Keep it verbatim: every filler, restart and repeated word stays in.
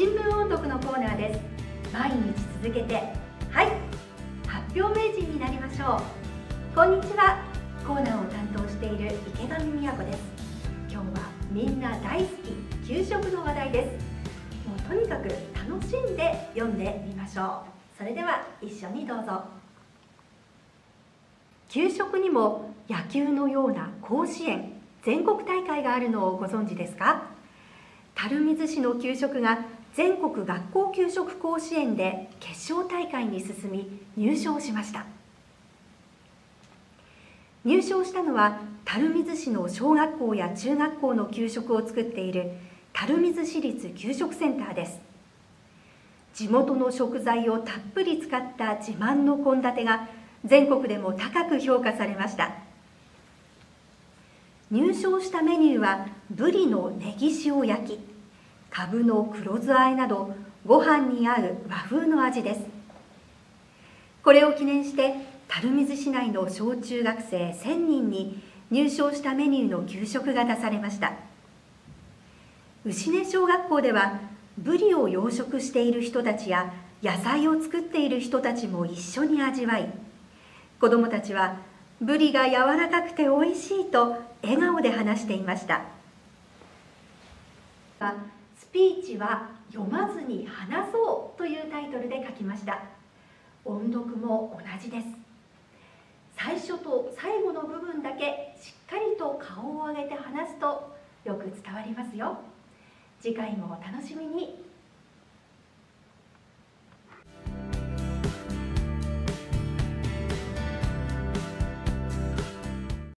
新聞音読のコーナーです。毎日続けて、はい、発表名人になりましょう。こんにちは。コーナーを担当している池上美也子です。今日はみんな大好き給食の話題です。もうとにかく楽しんで読んでみましょう。それでは一緒にどうぞ。給食にも野球のような甲子園、全国大会があるのをご存知ですか？垂水市の給食が全国学校給食甲子園で決勝大会に進み入賞しました。入賞したのは垂水市の小学校や中学校の給食を作っている垂水市立給食センターです。地元の食材をたっぷり使った自慢の献立が全国でも高く評価されました。入賞したメニューはブリのネギ塩焼き、かぶの黒酢和えなどご飯に合う和風の味です。これを記念して垂水市内の小中学生せんにんに入賞したメニューの給食が出されました。牛根小学校ではブリを養殖している人たちや野菜を作っている人たちも一緒に味わい、子どもたちはブリが柔らかくておいしいと笑顔で話していました。スピーチは読まずに話そうというタイトルで書きました。音読も同じです。最初と最後の部分だけしっかりと顔を上げて話すとよく伝わりますよ。次回もお楽しみに。